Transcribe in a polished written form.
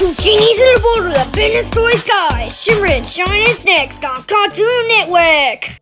Two genies in a bottle, the business toys guy. Shimmering, shining snacks on Cartoon Network.